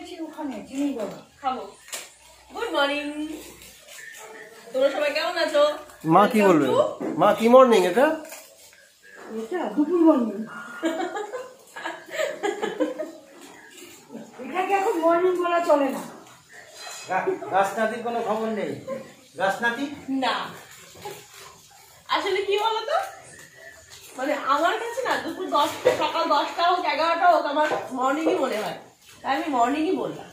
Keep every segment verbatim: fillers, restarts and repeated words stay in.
রেখেছি ওখানে চিনি বড়া খাবো। গুড মর্নিং, তোমরা সবাই কেমন আছো? মা কি বলবে? মা কি মর্নিং এটা? এটা দুপুর মর্নিং। এটাকে এখন মর্নিং বলা চলে না। গাছনাতির কোনো খবর নেই? গাছনাতি না, আসলে কি বলতো, মানে আমার কাছে না দুপুর দশটা, সকাল দশটা হোক এগারোটা হোক আমার মর্নিংই মনে হয়, তাই আমি মর্নিংই বললাম।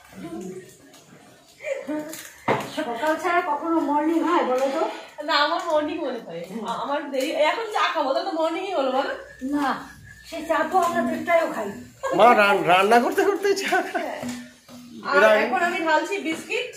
সকাল ছাড়া কখনো মর্নিং হয় বলো তো? না, আমার মর্নিং মনে হয়। আমার দেরি, এখন চা খাবো তো মর্নিংই হলো বলো না, সে চা তো আমরা দেড়টায়ও খাই। মা রান্না করতে করতে চা খায়। আর এখন আমি ঢালছি বিস্কিট,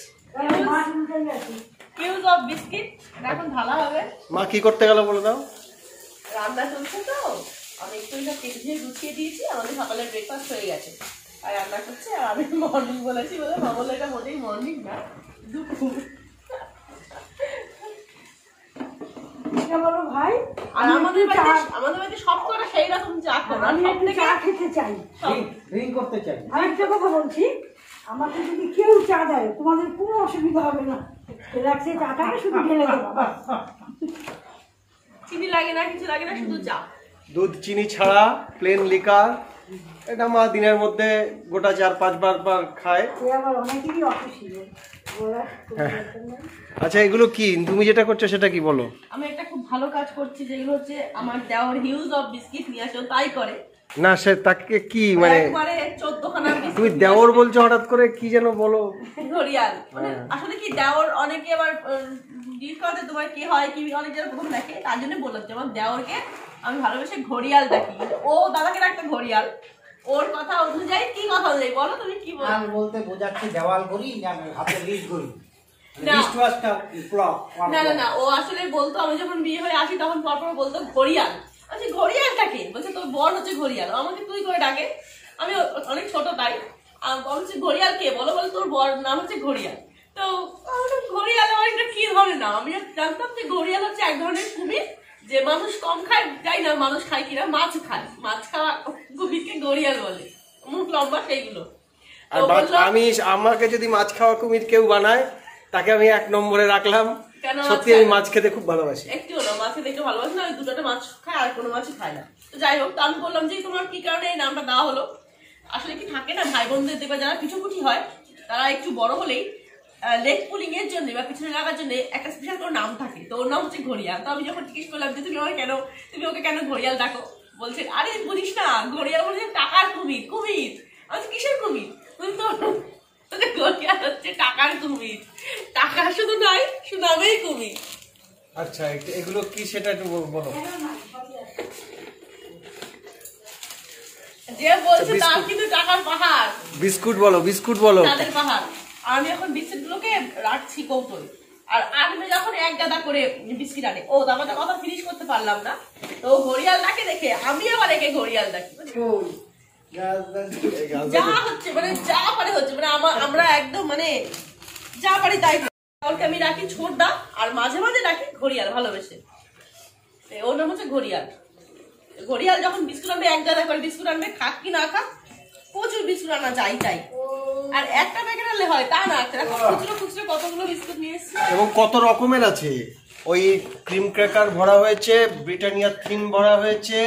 কিউজ অফ বিস্কিট, এখন ঢালা হবে। মা কি করতে গেল বলে দাও? রান্না চলছে তো, আমি একটু সব কেটে দিয়ে গুছিয়ে দিয়েছি, আমাদের সকালে ব্রেকফাস্ট হয়ে গেছে আর রান্না করছে। আর আমি মর্নিং বলেছি বলে মা বললো এটা মোটেই মর্নিং না, দুপুর। বলো ভাই, আর আমাদের বাড়িতে আমাদের বাড়িতে সব কটা সেই রকম চা খায়, আমি একটু চা খেতে চাই, ড্রিঙ্ক করতে চাই। আর একটা কথা বলছি, আমাকে যদি কেউ চা দেয় তোমাদের কোনো অসুবিধা হবে না, রাখছে চাটা শুধু ঢেলে দেবো। চিনি লাগে না, কিছু লাগে না, শুধু চা, দুধ চিনি ছাড়া প্লেন লিকার। এটা মা দিনের মধ্যে গোটা চার পাঁচবার বার খায়। আবার অনেকেরই অখুশি। আচ্ছা এগুলো কি তুমি যেটা করছো সেটা কি বলো? আমি একটা খুব ভালো কাজ করছি, যেগুলো হচ্ছে আমার দেওয়ার হিউজ অফ বিস্কিট নিয়ে আসো তাই করে না, সে তাকে কি মানে একবারে চোদ্দখানা তুমি দেওর বলছো হঠাৎ করে, কি যেন বলো? ঘড়িয়াল। মানে আসলে কি দেওর অনেকে আবার ডিল করতে তোমার কি হয় কি অনেক জন প্রথম দেখে, তার জন্য বললাম যে আমার দেওরকে আমি ভালোবেসে ঘড়িয়াল ডাকি। ও দাদাকে ডাকতে ঘড়িয়াল, ওর কথা অনুযায়ী কি কথা অনুযায়ী বলো তুমি কি বলো? আর বলতে বোঝাচ্ছে দেওয়াল করি না হাতে লিস্ট করি। না লিস্ট ওয়াজটা ব্লক। না না না, ও আসলে বলতো, আমি যখন বিয়ে হয়ে আসি তখন পরপর বলতো ঘড়িয়াল। আচ্ছা ঘড়িয়ালটাকে বলছে তোর বর হচ্ছে ঘড়িয়াল, আমাকে তুই করে ডাকে, আমি অনেক ছোট তাই বলছি ঘড়িয়াল কে বলো, বলে তোর বর নাম হচ্ছে ঘড়িয়াল। তো ঘড়িয়াল আমার একটা কি ধরনের নাম, আমি জানতাম যে ঘড়িয়াল হচ্ছে এক ধরনের কুমির, যে মানুষ কম খায়, যাই না মানুষ খায় কিনা, মাছ খায়, মাছ খাওয়া কুমিরকে ঘড়িয়াল বলে, মুখ লম্বা সেইগুলো। আর আমি আমাকে যদি মাছ খাওয়া কুমির কেউ বানায় তাকে আমি এক নম্বরে রাখলাম। সত্যি আমি মাছ খেতে খুব ভালোবাসি। একটু না মাছ খেতে একটু ভালোবাসি না, ওই দুটোটা মাছ খায় আর কোনো মাছই খায় না। তো যাই হোক, তো আমি বললাম যে তোমার কি কারণে এই নামটা দেওয়া হলো। আসলে কি থাকে না ভাই বোনদের দেখবে যারা পিছুকুটি হয়, তারা একটু বড় হলেই লেগ পুলিং এর জন্য বা পিছনে লাগার জন্য একটা স্পেশাল কোনো নাম থাকে, তো ওর নাম হচ্ছে ঘড়িয়াল। তো আমি যখন জিজ্ঞেস করলাম যে তুমি আমার কেন তুমি ওকে কেন ঘড়িয়াল ডাকো, বলছে আরে বুঝিস না ঘড়িয়াল বলছে টাকার কুমির। কুমির আমি কিসের কুমির? তো ঘড়িয়াল হচ্ছে টাকার কুমির, টাকা শুধু নয় শুধু আমিই কুমির। আচ্ছা এগুলো কি সেটা একটু বলো। যে বলছে তার কিন্তু টাকার পাহাড়। বিস্কুট বলো, বিস্কুট বলো, তাদের পাহাড়। আর আমি এখন বিস্কুট গুলোকে রাখছি কৌটোয়, আর আনবে যখন এক গাদা করে বিস্কিট আনে, ও আমাদের কথা ফিনিশ করতে পারলাম না, তো ঘড়িয়াল ডাকে দেখে আমি আবার একে ঘড়িয়াল ডাকি। যা হচ্ছে মানে যা পারে হচ্ছে, মানে আমরা একদম মানে যা পারি তাই। ওকে আমি রাখি ছোটদা, আর মাঝে মাঝে রাখি ঘড়িয়াল ভালোবেসে। ওর নাম হচ্ছে ঘড়িয়াল। ঘড়িয়াল যখন বিস্কুট আনবে এক গাদা করে বিস্কুট আনবে, খাক কি না খাক প্রচুর বিস্কুট আনা যাই তাই। আর একটা প্যাকেট আনলে হয় তা না, খুচরো খুচরো কতগুলো বিস্কুট নিয়ে এসেছি এবং কত রকমের আছে। ওই ক্রিম ক্র্যাকার ভরা হয়েছে, ব্রিটানিয়া থিন ভরা হয়েছে,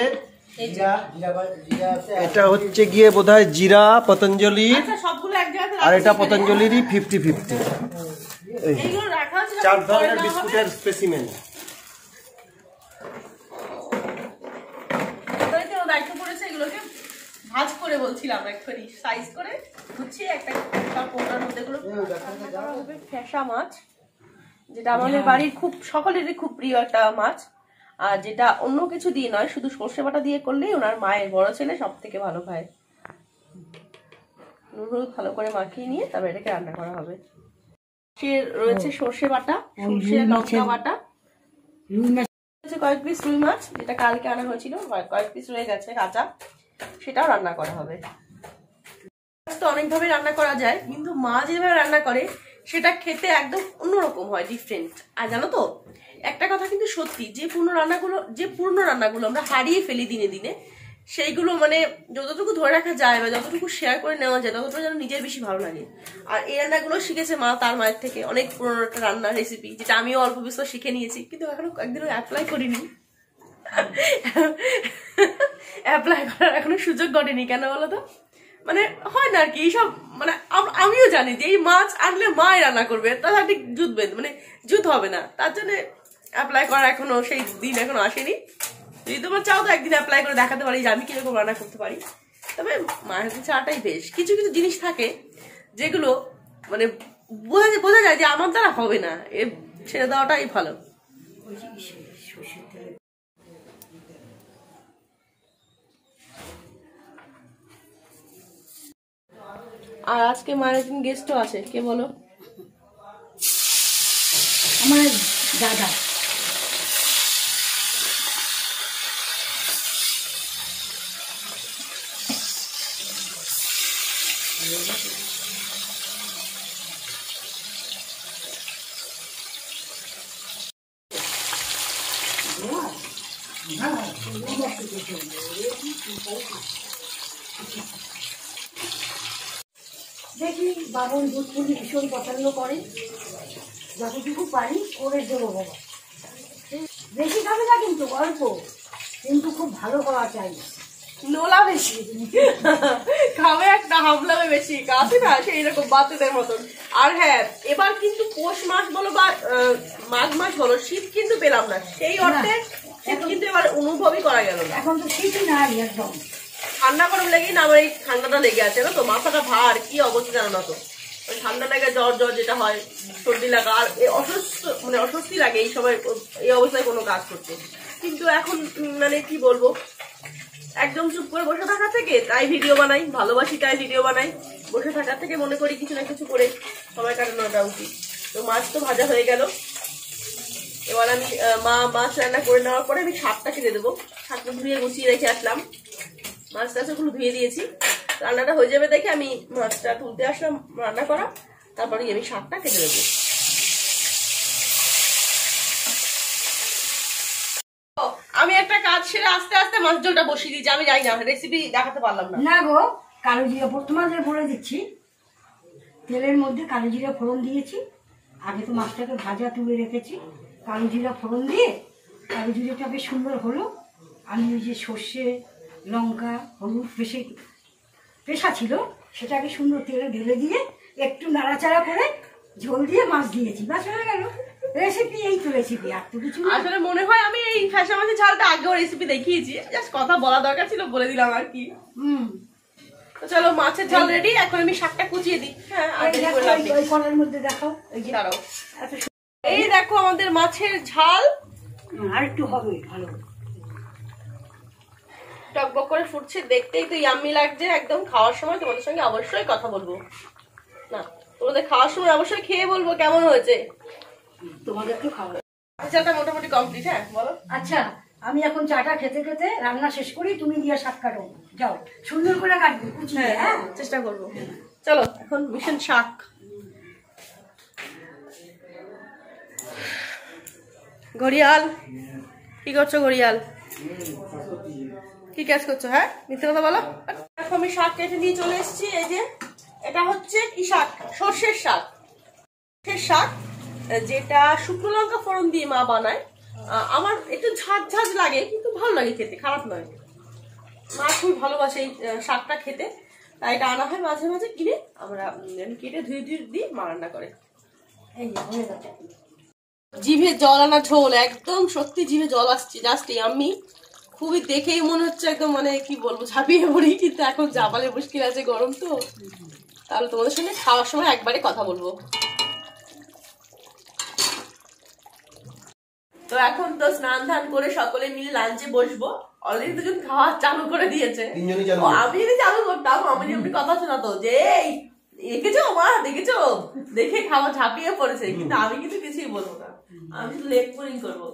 এটা হচ্ছে গিয়ে বোধহয় জিরা পতঞ্জলি, আর এটা পতঞ্জলিরই ফিফটি ফিফটি। চার ধরনের বিস্কুটের স্পেসিমেন। ভাজ করে বলছিলাম একটুখানি সাইজ করে গুছিয়ে একটা কোটার মধ্যে গুলো হবে। ফ্যাসা মাছ, যেটা আমাদের বাড়ির খুব সকলেরই খুব প্রিয় একটা মাছ, আর যেটা অন্য কিছু দিয়ে নয়, শুধু সর্ষে বাটা দিয়ে করলেই ওনার মায়ের বড় ছেলে সব থেকে ভালো খায়। নুন হলুদ ভালো করে মাখিয়ে নিয়ে তারপর এটাকে রান্না করা হবে। রয়েছে সর্ষে বাটা, সর্ষে লঙ্কা বাটা, কয়েক পিস রুই মাছ যেটা কালকে আনা হয়েছিল, কয়েক পিস রয়ে গেছে কাঁচা, সেটাও রান্না করা হবে। তো অনেকভাবে রান্না করা যায়, কিন্তু মা যেভাবে রান্না করে সেটা খেতে একদম অন্যরকম হয়, ডিফারেন্ট। আর জানো তো একটা কথা কিন্তু সত্যি, যে পূর্ণ রান্নাগুলো যে পূর্ণ রান্নাগুলো আমরা হারিয়ে ফেলি দিনে দিনে, সেইগুলো মানে যতটুকু ধরে রাখা যায় বা যতটুকু শেয়ার করে নেওয়া যায় ততটুকু যেন নিজের বেশি ভালো লাগে। আর এই রান্নাগুলো শিখেছে মা তার মায়ের থেকে, অনেক পুরোনো একটা রান্নার রেসিপি যেটা আমিও অল্প বিস্তর শিখে নিয়েছি, কিন্তু এখনো একদিনও অ্যাপ্লাই করিনি। অ্যাপ্লাই করার এখনো সুযোগ ঘটেনি। কেন বলো তো, মানে হয় না আর কি এইসব, মানে আমিও জানি যে এই মাছ আনলে মাই রান্না করবে, তার সাথে জুতবে মানে জুত হবে না, তার জন্য অ্যাপ্লাই করা এখনো সেই দিন এখনো আসেনি। যদি তোমার চাও তো একদিন অ্যাপ্লাই করে দেখাতে পারি যে আমি কিরকম রান্না করতে পারি। তবে মায়ের হাতে চাটাই বেশ। কিছু কিছু জিনিস থাকে যেগুলো মানে বোঝা বোঝা যায় যে আমার দ্বারা হবে না, এ ছেড়ে দেওয়াটাই ভালো। আর আজকে মায়ের একজন গেস্টও আছে, কে বলো? আমার দাদা। দেখি বাবন দুধ পুলি ভীষণ পছন্দ করে, যতটুকু পারি করে দেবো বাবা। বেশি খাবে না কিন্তু অল্প, কিন্তু খুব ভালো হওয়া চাই। নোলা বেশি খাবে একটা, হামলাবে বেশি, কাছে না সেই রকম বাচ্চাদের মতন। আর হ্যাঁ, এবার কিন্তু পৌষ মাস বলো বা মাঘ মাস বলো, শীত কিন্তু পেলাম না, সেই অর্থে শীত কিন্তু এবার অনুভবই করা গেল না। এখন তো শীতই নাই একদম, ঠান্ডা গরম লেগেই না আমার এই ঠান্ডাটা লেগে আছে না তো, মাথাটা ভার, কি অবস্থা জানো না তো, ওই ঠান্ডা লেগে জ্বর জ্বর যেটা হয়, সর্দি লাগা, আর অসুস্থ মানে অস্বস্তি লাগে এই সময় এই অবস্থায় কোনো কাজ করতে। কিন্তু এখন মানে কি বলবো, একদম চুপ করে বসে থাকা থেকে তাই ভিডিও বানাই, ভালোবাসি তাই ভিডিও বানাই, বসে থাকার থেকে মনে করি কিছু না কিছু করে সময় কাটানোটা উচিত। তো মাছ তো ভাজা হয়ে গেল, এবার আমি মা মাছ রান্না করে নেওয়ার পরে আমি শাকটা কেটে দেবো। শাকটা ধুয়ে গুছিয়ে রেখে আসলাম, মাছ টাছগুলো ধুয়ে দিয়েছি, রান্নাটা হয়ে যাবে দেখে আমি মাছটা তুলতে আসলাম রান্না করা, তারপরে আমি শাকটা কেটে দেবো। আমি একটা কাজ সেরে আস্তে আস্তে মাছ ঝোলটা বসিয়ে দিয়েছি, আমি যাই না রেসিপি দেখাতে পারলাম না। না গো, কালো জিরা তোমাদের বলে দিচ্ছি, তেলের মধ্যে কালো জিরা ফোড়ন দিয়েছি, আগে তো মাছটাকে ভাজা তুলে রেখেছি, কালো জিরা ফোড়ন দিয়ে কালো জিরাটা বেশ সুন্দর হলো, আমি ওই যে সর্ষে লঙ্কা হলুদ পেশে পেশা ছিল সেটাকে সুন্দর তেলে ঢেলে দিয়ে একটু নাড়াচাড়া করে ঝোল দিয়ে মাছ দিয়েছি, বাস হয়ে গেল রেসিপি। এই তো রেসিপি, আর তো কিছু। আসলে মনে হয় আমি এই ফ্যাশা মাছের ঝালটা আগেও রেসিপি দেখিয়েছি, জাস্ট কথা বলা দরকার ছিল বলে দিলাম আর কি। হুম, তো চলো মাছের ঝাল রেডি, এখন আমি শাকটা কুচিয়ে দিই। হ্যাঁ, ওই কড়াইয়ের মধ্যে দেখাও, এই যে দাঁড়াও, এই দেখো আমাদের মাছের ঝাল আর একটু হবে ভালো, টকবক করে ফুটছে, দেখতেই তো ইয়াম্মি লাগছে একদম। খাওয়ার সময় তোমাদের সঙ্গে অবশ্যই কথা বলবো, না তোমাদের খাওয়ার সময় অবশ্যই খেয়ে বলবো কেমন হয়েছে। তোমাদেরকে খাওয়া চাটা মোটামুটি কমপ্লিট। হ্যাঁ বলো। আচ্ছা, আমি এখন চাটা খেতে খেতে রান্না শেষ করি, তুমি দিয়ে শাক কাটো, যাও সুন্দর করে কাটবে কুচিয়ে। হ্যাঁ চেষ্টা করবো। চলো এখন মিশন শাক। ঘড়িয়াল কি করছো? ঘড়িয়াল কি কাজ করছো? হ্যাঁ মিথ্যে কথা বলো। এখন আমি শাক কেটে নিয়ে চলে এসেছি। এই যে এটা হচ্ছে কি শাক? সর্ষের শাক। সর্ষের শাক যেটা শুকনো লঙ্কা ফোড়ন দিয়ে মা বানায়। আমার একটু ঝাঁঝ ঝাঁঝ লাগে কিন্তু ভালো লাগে খেতে, খারাপ নয়। মা খুব ভালোবাসে এই শাকটা খেতে, তাই এটা আনা হয় মাঝে মাঝে কিনে, আমরা কেটে ধুয়ে ধুয়ে দিই, মা রান্না করে। জিভে জল আনা ঝোল, একদম সত্যি জিভে জল আসছে জাস্ট। আমি খুবই দেখেই মনে হচ্ছে একদম মানে কি বলবো ঝাঁপিয়ে পড়ি, কিন্তু এখন জাপালে মুশকিল আছে, গরম তো। তাহলে তোমাদের সঙ্গে খাওয়ার সময় একবারে কথা বলবো। তো এখন তো স্নান ধান করে সকলে মিলে লাঞ্চে বসবো। অলরেডি দুজন খাওয়া চালু করে দিয়েছে। আমি যদি চালু করতাম আমি এমনি কথা শোনাতো যে দেখেছো মা, দেখেছো, দেখে খাওয়া ঝাঁপিয়ে পড়েছে, কিন্তু আমি কিন্তু কিছুই বলবো না, আমি শুধু লেগ পুলিং করবো।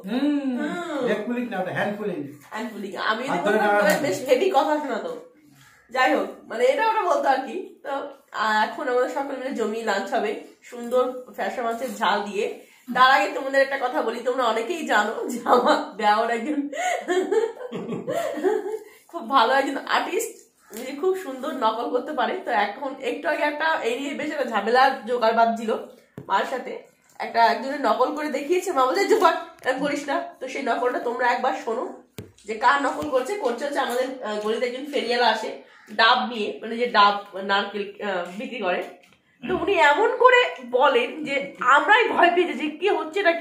আমি বেশ হেভি কথা শোনাতো। যাই হোক, মানে এটা ওটা বলতো আর কি। তো এখন আমাদের সকলে মিলে জমি লাঞ্চ হবে সুন্দর ফ্যাশা মাছের ঝাল দিয়ে। তার আগে তোমাদের একটা কথা বলি, তোমরা অনেকেই জানো যে আমার দেওয়ার একজন খুব ভালো একজন আর্টিস্ট, যে খুব সুন্দর নকল করতে পারে। তো এখন একটু আগে একটা এই নিয়ে বেশ একটা ঝামেলা জোগাড় বাঁধছিল মার সাথে, একটা একজনের নকল করে দেখিয়েছে, মা বলছে জোগাড় এরকম করিস না। তো সেই নকলটা তোমরা একবার শোনো যে কার নকল করছে। করছে হচ্ছে আমাদের গলিতে একজন ফেরিয়ালা আসে ডাব নিয়ে, মানে যে ডাব নারকেল বিক্রি করে। তো উনি এমন করে বলেন যে আমরাই ভয় পেয়েছি যে কি হচ্ছে না কি।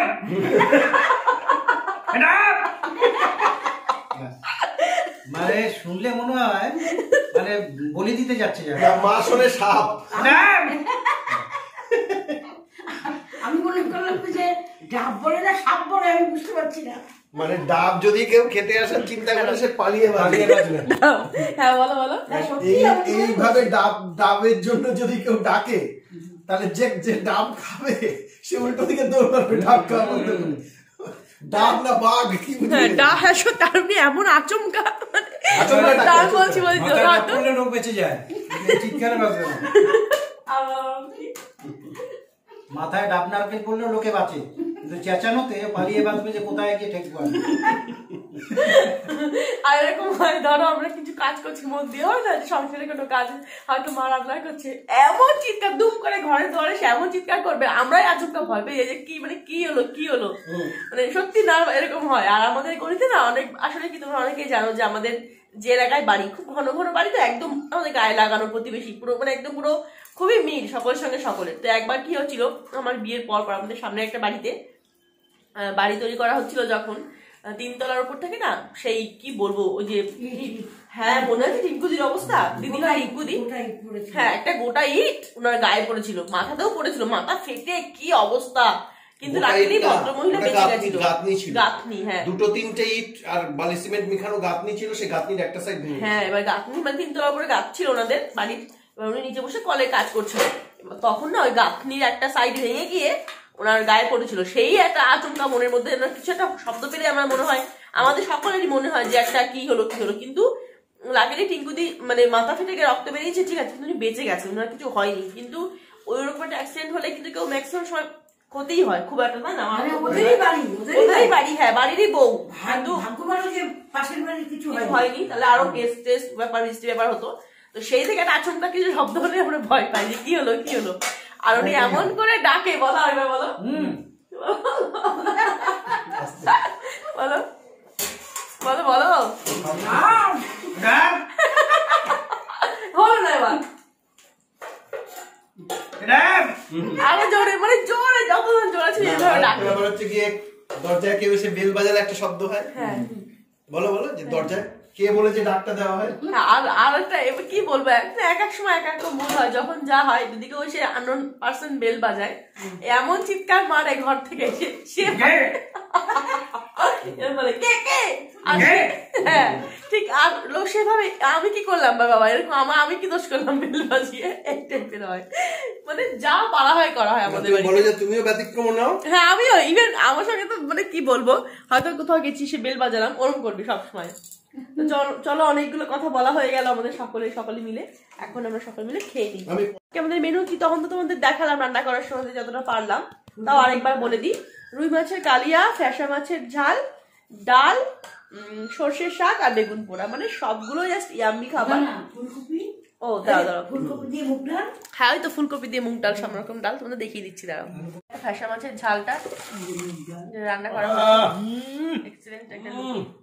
মানে শুনলে মনে হয় মানে বলি দিতে যাচ্ছে যেন। মা শোনে সাপ। আমি মনে করলাম যে ডাব বলে না সাপ বলে, আমি বুঝতে পারছি না। মানে ডাব যদি কেউ খেতে আসেন চিন্তা করে সে পালিয়ে পালিয়ে বাঁচবে। হ্যাঁ বলো বলো। হ্যাঁ, সত্যি এই আমি মনে এইভাবে করছি। ডাব ডাবের জন্য যদি কেউ ডাকে তাহলে যে যে ডাব খাবে সে উল্টো দিকে দৌড় মারবে ডাব খাওয়া বলতে বলে। ডাব না বাঘ কি বুঝলি? হ্যাঁ ডা হ্যাঁ তার উপরে এমন আচমকা, মানে আচমকা ডাক, তার আচমকা। বলছি বলছি মাথায় জোগাড় ডাব তো। পড়লে লোক বেঁচে যায়, চিৎকারে বাঁচবে না। মাথায় ডাব নারকেল পড়লেও লোকে বাঁচে, কিন্তু চেঁচানোতে পালিয়ে বাঁচবে যে কোথায় গিয়ে ঠেকবো আমি। আর এরকম হয় ধরো আমরা কিছু কাজ করছি, মন দিয়ে হয় না যে সংসারে কোনো কাজ হয়তো মা রান্না করছে, এমন চিৎকার দুম করে ঘরে ধরে সে এমন চিৎকার করবে, আমরাই আচমকা ভয় পেয়ে যাই যে কি মানে কি হলো কি হলো মানে সত্যি না এরকম হয়। আর আমাদের গলিতে না অনেক, আসলে কি তোমরা অনেকেই জানো যে আমাদের যে এলাকায় বাড়ি খুব ঘন ঘন বাড়ি, তো একদম আমাদের গায়ে লাগানো প্রতিবেশী পুরো, মানে একদম পুরো খুবই মিল সকলের সঙ্গে সকলের। তো একবার কি হচ্ছিল আমার বিয়ের পর পর আমাদের সামনে একটা বাড়িতে বাড়ি তৈরি করা হচ্ছিল, যখন তিনতলার উপর থেকে না সেই কি বলবো ওই যে হ্যাঁ মনে আছে টিঙ্কুদির অবস্থা, দিদি হয় টিঙ্কুদি, হ্যাঁ একটা গোটা ইট ওনার গায়ে পড়েছিল, মাথাতেও পড়েছিল, মাথা ফেটে কি অবস্থা। কিন্তু লাকিলি ভদ্রমহিলা বেঁচে গেছিল। গাঁথনি ছিল, গাঁথনি, হ্যাঁ দুটো তিনটে ইট আর বালি সিমেন্ট মিখানো গাঁথনি ছিল, সেই গাঁথনির একটা সাইড ভেঙে হ্যাঁ এবার গাঁথনি মানে তিনতলার উপরে গাছ ছিল ওনাদের বাড়ির, এবার উনি নিচে বসে কলে কাজ করছিল, তখন না ওই গাঁথনির একটা সাইড ভেঙে গিয়ে ওনার গায়ে পড়েছিল। সেই একটা আচমকা মনের মধ্যে কিছু একটা শব্দ পেলে আমার মনে হয় আমাদের সকলেরই মনে হয় যে একটা কি হলো কি হলো, কিন্তু লাগেনি টিঙ্কুদি মানে মাথা ফেটে গিয়ে রক্ত বেরিয়েছে ঠিক আছে, কিন্তু উনি বেঁচে গেছে, ওনার কিছু হয়নি। কিন্তু ওই রকম একটা অ্যাক্সিডেন্ট হলে কিন্তু কেউ ম্যাক্সিমাম সময় ক্ষতিই হয় খুব একটা, তাই না? মানে ওদেরই বাড়ি, ওদেরই ওদেরই বাড়ি, হ্যাঁ বাড়িরই বউ, কিন্তু ভাগ্য ভালো যে পাশের বাড়ি কিছু কিছু হয়নি। হয়নি, তাহলে আরো কেস টেস ব্যাপার বৃষ্টি ব্যাপার হতো। তো সেই থেকে একটা আচমকা কিছু শব্দ হলে আমরা ভয় পাই যে কি হলো কি হলো। আর উনি এমন করে ডাকে, বলা হয় না বলো হুম বলো বলো বলো ডাব হলো না এবার ডাব আরো জোরে, মানে জোরে যতক্ষণ জোরে ছিল এভাবে ডাকে। ব্যাপার হচ্ছে গিয়ে দরজায় কেউ এসে বেল বাজালে একটা শব্দ হয়, হ্যাঁ বলো বলো যে দরজায় কে বলেছে ডাকটা দেওয়া হয়। আর আর একটা এবার কি বলবো, একটা এক এক সময় এক এক মুড হয়, যখন যা হয় দুদিকে ওই সে আননোন পার্সন বেল বাজায়, এমন চিৎকার মারে ঘর থেকে সে সে বলে কে কে আসবে, হ্যাঁ ঠিক। আর লোক সেভাবে আমি কি করলাম বা বাবা এরকম আমার আমি কি দোষ করলাম বেল বাজিয়ে এই টাইপের হয়, মানে যা পারা হয় করা হয় আমাদের তুমি বাড়িতে। বলো যে তুমিও ব্যতিক্রম নাও। হ্যাঁ আমিও ইভেন আমার সঙ্গে তো মানে কি বলবো, হয়তো কোথাও গেছি সে বেল বাজালাম ওরম করবি সবসময়। তো চলো অনেকগুলো কথা বলা হয়ে গেল আমাদের সকলে সকলে মিলে, এখন আমরা সকলে মিলে খেয়ে নিই। আমি আমাদের মেনু কি তখন তো তোমাদের দেখালাম রান্না করার সময় যতটা পারলাম, তাও আরেকবার বলে দিই। রুই মাছের কালিয়া, ফ্যাসা মাছের ঝাল, ডাল, সর্ষের শাক আর বেগুন পোড়া, মানে সবগুলো জাস্ট ইয়াম্মি খাবার। ফুলকপি, ও দাঁড়াও দাঁড়াও ফুলকপি দিয়ে মুগ ডাল, হ্যাঁ ওই তো ফুলকপি দিয়ে মুগ ডাল, সব রকম ডাল তোমাদের দেখিয়ে দিচ্ছি। দাঁড়াও ফ্যাসা মাছের ঝালটা রান্না করা হয়, এক্সিলেন্ট একটা